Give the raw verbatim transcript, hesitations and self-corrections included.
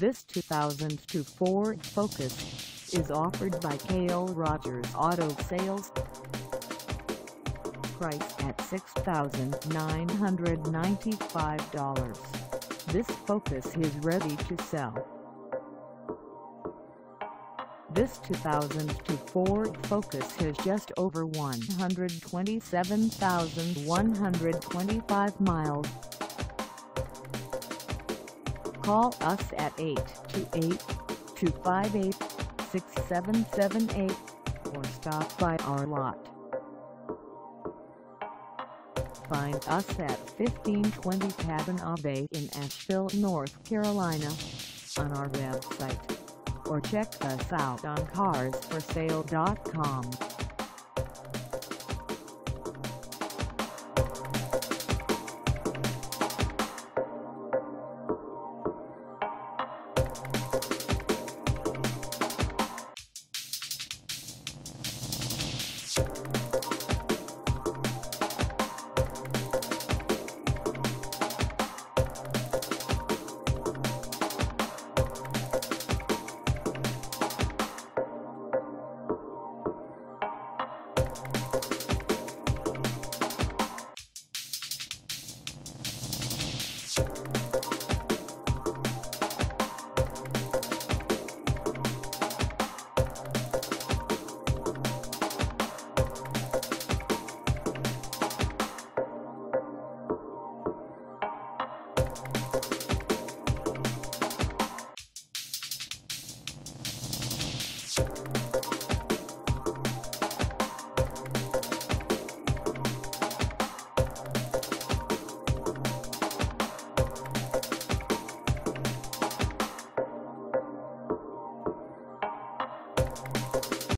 This two thousand two Ford Focus is offered by Cale Rogers Auto Sales. Price at six thousand nine hundred ninety-five dollars. This Focus is ready to sell. This two thousand two Ford Focus has just over one hundred twenty-seven thousand one hundred twenty-five miles. Call us at eight two eight, two five eight, six seven seven eight or stop by our lot. Find us at fifteen twenty PATTON Ave in Asheville, North Carolina, on our website, or check us out on cars for sale dot com. You